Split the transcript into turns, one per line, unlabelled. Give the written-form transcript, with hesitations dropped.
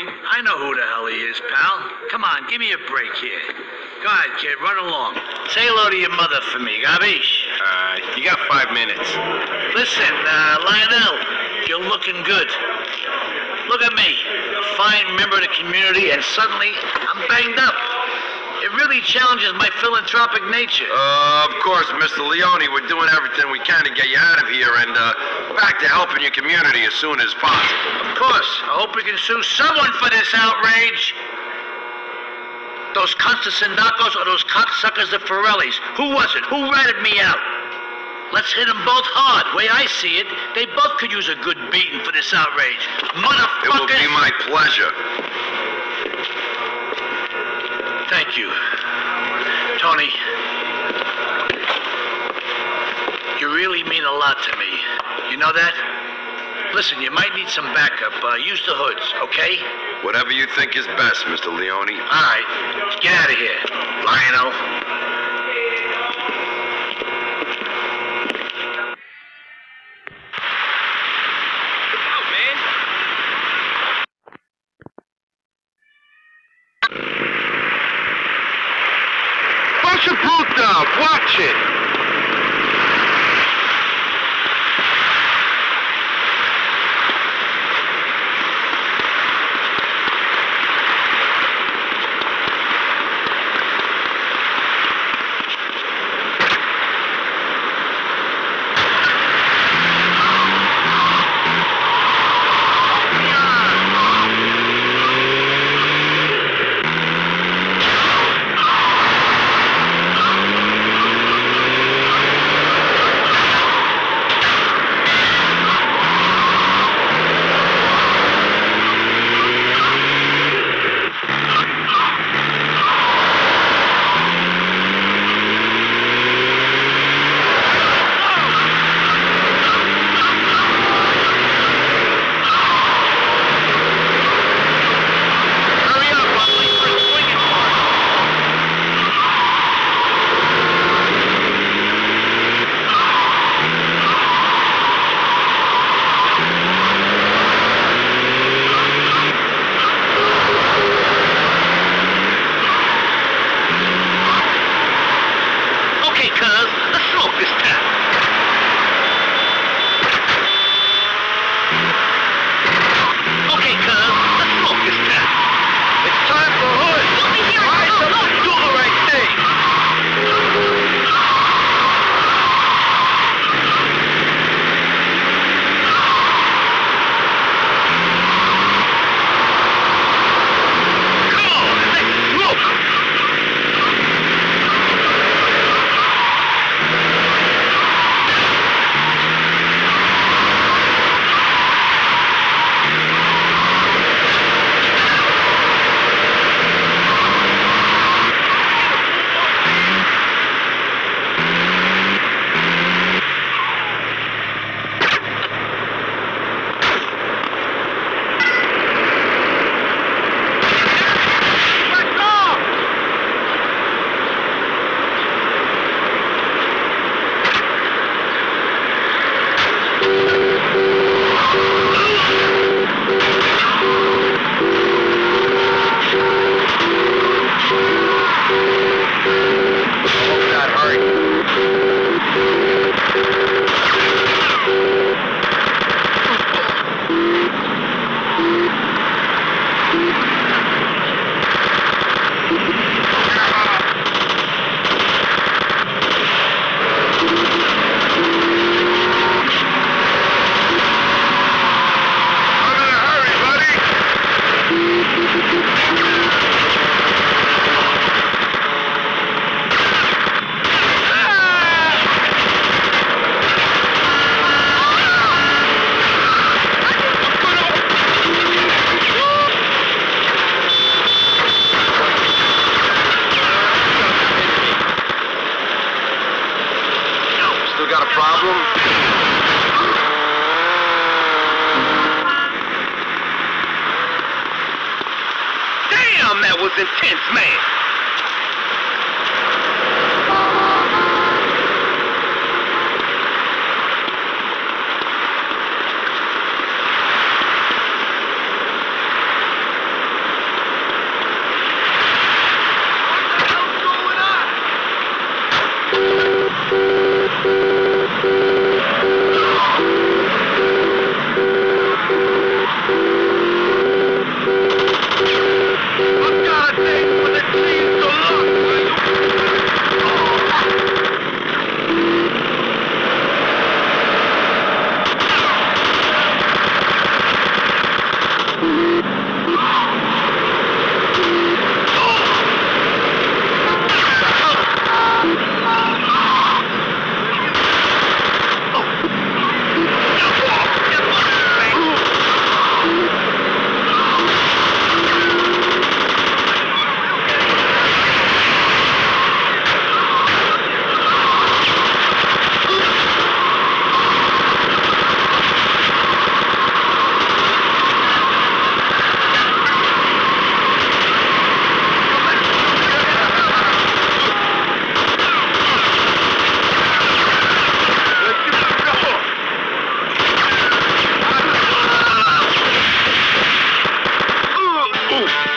I know who the hell he is, pal. Come on, give me a break here. Go ahead, kid, run along. Say hello to your mother for me, Gabish.
You got 5 minutes.
Listen, Lionel, you're looking good. Look at me, a fine member of the community, and suddenly I'm banged up. It really challenges my philanthropic nature.
Of course, Mr. Leone, we're doing everything we can to get you out of here and back to helping your community as soon as possible.
Of course. I hope we can sue someone for this outrage. Those Constantindacos or those cocksuckers, the Forellis. Who was it? Who ratted me out? Let's hit them both hard. The way I see it, they both could use a good beating for this outrage. Motherfuckers!
It will be my pleasure.
Thank you. Tony, you really mean a lot to me. You know that? Listen, you might need some backup. Use the hoods, okay?
Whatever you think is best, Mr. Leone.
All right. Get out of here, Lionel.
Push your boot down. Watch it. That was intense, man.
Ooh.